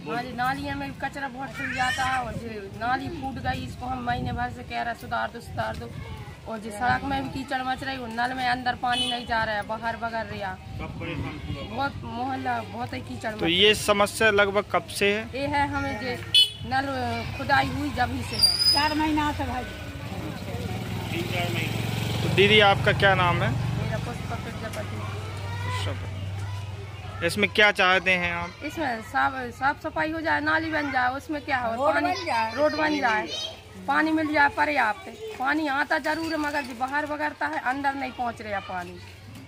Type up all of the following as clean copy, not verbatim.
हमारी नालियों में कचरा बहुत खुल जाता है और जो नाली फूट गई इसको हम महीने भर से कह रहे हैं सुधार दो और जो सड़क में भी कीचड़ मच रही है, नल में अंदर पानी नहीं जा रहा है, बाहर बगर रहा बहुत मोहल्ला बहुत ही कीचड़। तो ये समस्या लगभग कब से है? ये है हमें जो नल खुदाई हुई जब ही से है, 4 महीना से भाई। तो दीदी आपका क्या नाम है? मेरा पुष्पा प्रजापति। इसमें क्या चाहते हैं आप? इसमें साफ सफाई हो जाए, नाली बन जाए, उसमें क्या हो, पानी रोड बन जाए, पानी मिल जाए पर्याप्त। पानी आता जरूर है मगर बाहर बगरता है, अंदर नहीं पहुंच रहा पानी।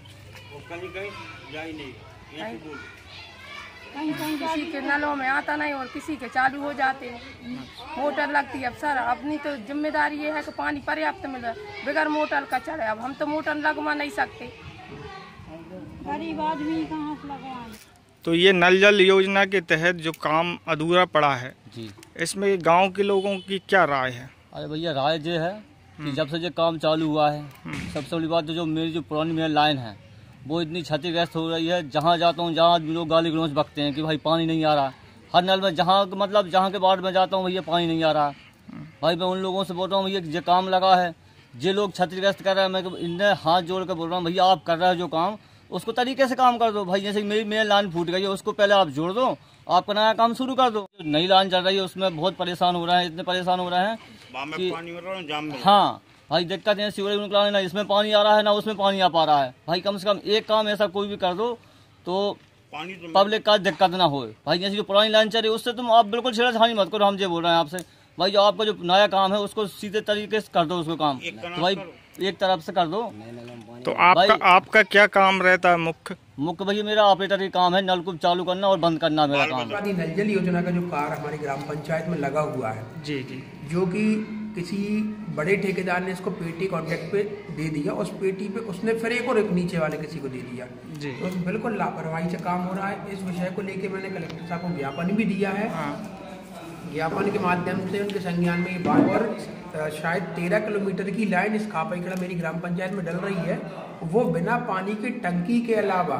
किसी के नलों में आता नहीं और किसी के चालू हो जाते हैं। मोटर लगती है। अब सर अपनी तो जिम्मेदारी ये है कि पानी पर्याप्त मिले, बगैर मोटर का चढ़े। अब हम तो मोटर लगवा नहीं सकते, गरीब आदमी कहाँ से लगवाएं। तो ये नल जल योजना के तहत जो काम अधूरा पड़ा है जी, इसमें गांव के लोगों की क्या राय है? अरे भैया राय ये है कि जब से ये काम चालू हुआ है, सबसे बड़ी बात तो जो मेरी पुरानी मेरी लाइन है वो इतनी क्षतिग्रस्त हो रही है। जहाँ जाता हूँ जहाँ लोग गाली गलौज बकते हैं कि भाई पानी नहीं आ रहा। हर नल में जहाँ के वार्ड में जाता हूँ भैया पानी नहीं आ रहा। भाई मैं उन लोगों से बोल रहा हूँ भैया ये काम लगा है, ये लोग क्षतिग्रस्त कर रहे हैं। मैं इन्हें हाथ जोड़ कर बोल रहा हूँ भैया आप कर रहे हो जो काम उसको तरीके से काम कर दो। भाई जैसे मेरी लाइन फूट गई है उसको पहले आप जोड़ दो, आपका नया काम शुरू कर दो। नई लाइन चल रही है उसमें बहुत परेशान हो रहे हैं, इतने परेशान हो रहे हैं कि हाँ भाई दिक्कत है। सीवरेज निकलाने ना इसमें पानी आ रहा है ना उसमें पानी आ पा रहा है। भाई कम से कम एक काम ऐसा कोई भी कर दो तो पब्लिक का दिक्कत ना हो। भाई जैसे जो पुरानी लाइन चल रही है उससे तुम आप बिल्कुल छेड़छाड़ी मत करो। हम ये बोल रहे हैं आपसे भाई जो आपका जो नया काम है उसको सीधे तरीके से कर दो उसको काम, तो भाई एक तरफ से कर दो। तो आपका क्या काम रहता है? मुख्य भैया मेरा ऑपरेटर ही काम है, नलकूप चालू करना और बंद करना मेरा काम है। नल जल योजना का जो कार्य हमारी ग्राम पंचायत में लगा हुआ है जी जी, जो कि किसी बड़े ठेकेदार ने इसको पेटी कॉन्ट्रैक्ट पे दे दिया, उस पेटी पे उसने फिर एक और नीचे वाले किसी को दे दिया जी। तो बिल्कुल लापरवाही से काम हो रहा है। इस विषय को लेके मैंने कलेक्टर साहब को ज्ञापन भी दिया है। ज्ञापन के माध्यम से उनके संज्ञान में ये बात, और शायद 13 किलोमीटर की लाइन इस खापाईखड़ा मेरी ग्राम पंचायत में डल रही है, वो बिना पानी की टंकी के अलावा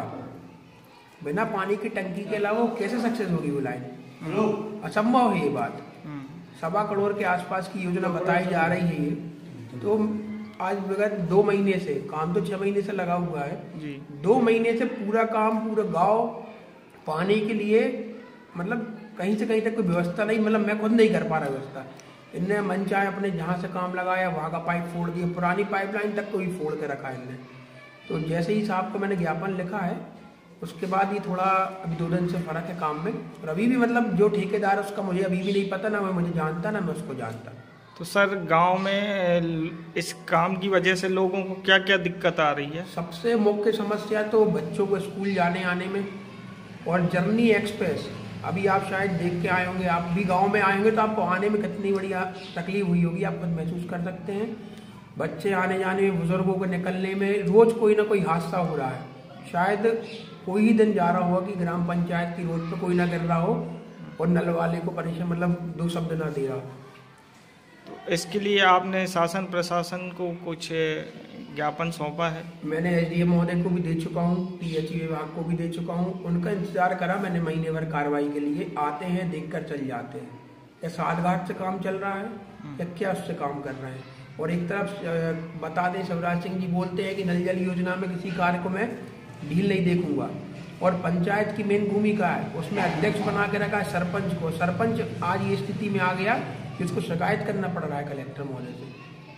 वो कैसे सक्सेस होगी वो लाइन? असंभव है ये बात। 1.25 करोड़ के आसपास की योजना बताई जा रही है ये। तो आज बगैर 2 महीने से काम तो 6 महीने से लगा हुआ है जी। 2 महीने से पूरा काम पूरा गांव पानी के लिए मतलब कहीं से कहीं तक कोई व्यवस्था नहीं, मतलब मैं खुद नहीं कर पा रहा व्यवस्था। इनने मन चाहे अपने जहाँ से काम लगाया वहाँ का पाइप फोड़ दिया, पुरानी पाइपलाइन तक को भी फोड़ के रखा है इनने। तो जैसे ही साहब को मैंने ज्ञापन लिखा है उसके बाद ये थोड़ा अभी 2 दिन से फर्क है काम में। और अभी भी मतलब जो ठेकेदार है उसका मुझे अभी भी नहीं पता, ना मैं मुझे जानता ना मैं उसको जानता। तो सर गांव में इस काम की वजह से लोगों को क्या क्या दिक्कत आ रही है? सबसे मुख्य समस्या तो बच्चों को स्कूल जाने आने में, और जर्नी एक्सप्रेस अभी आप शायद देख के आए होंगे, आप भी गांव में आए होंगे तो आपको आने में कितनी बड़ी तकलीफ हुई होगी, आप खुद महसूस कर सकते हैं। बच्चे आने जाने में, बुजुर्गों को निकलने में रोज कोई ना कोई हादसा हो रहा है। शायद कोई ही दिन जा रहा होगा कि ग्राम पंचायत की रोड पे कोई ना गिर रहा हो और नल वाले को परेशान मतलब 2 शब्द ना दे रहा हो। तो इसके लिए आपने शासन प्रशासन को कुछ ज्ञापन सौंपा है? मैंने SDM महोदय को भी दे चुका हूँ, PHE विभाग को भी दे चुका हूँ। उनका इंतजार करा मैंने महीने भर कार्रवाई के लिए। आते हैं, देखकर चल जाते हैं। या साठ घाट से काम चल रहा है या क्या उससे काम कर रहे हैं। और एक तरफ बता दें, शिवराज सिंह जी बोलते हैं कि नल जल योजना में किसी कार्य को मैं ढील नहीं देखूंगा, और पंचायत की मेन भूमिका है उसमें अध्यक्ष बना के रखा है सरपंच को। सरपंच आज ये स्थिति में आ गया कि उसको शिकायत करना पड़ रहा है कलेक्टर महोदय से।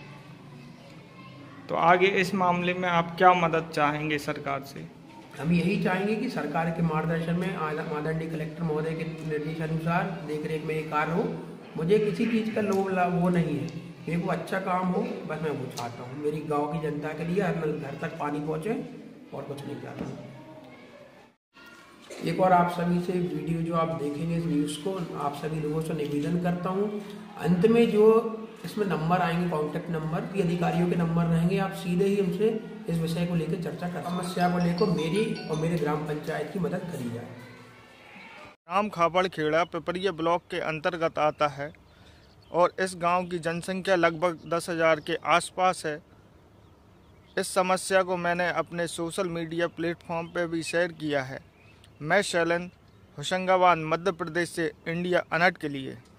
तो आगे इस मामले में आप क्या मदद चाहेंगे सरकार से? हम यही चाहेंगे कि सरकार के मार्गदर्शन में आदरणीय कलेक्टर महोदय के निर्देशानुसार देखरेख में ये कार्य हो। मुझे किसी चीज़ का लोभ वो नहीं है, मेरे को अच्छा काम हो, बस मैं वो चाहता हूँ। मेरी गाँव की जनता के लिए हर घर तक पानी पहुँचे और कुछ नहीं चाहता। एक और आप सभी से वीडियो जो आप देखेंगे इस न्यूज़ को, आप सभी लोगों से निवेदन करता हूँ, अंत में जो इसमें नंबर आएंगे, कॉन्टैक्ट नंबर, ये अधिकारियों के नंबर रहेंगे, आप सीधे ही हमसे इस विषय को लेकर चर्चा कर, समस्या को लेकर मेरी और मेरे ग्राम पंचायत की मदद करी जाए। ग्राम खापड़खेड़ा पिपरिया ब्लॉक के अंतर्गत आता है और इस गांव की जनसंख्या लगभग 10,000 के आसपास है। इस समस्या को मैंने अपने सोशल मीडिया प्लेटफॉर्म पर भी शेयर किया है। मैं शैलेंद्र, होशंगाबाद मध्य प्रदेश से इंडिया अनहट के लिए।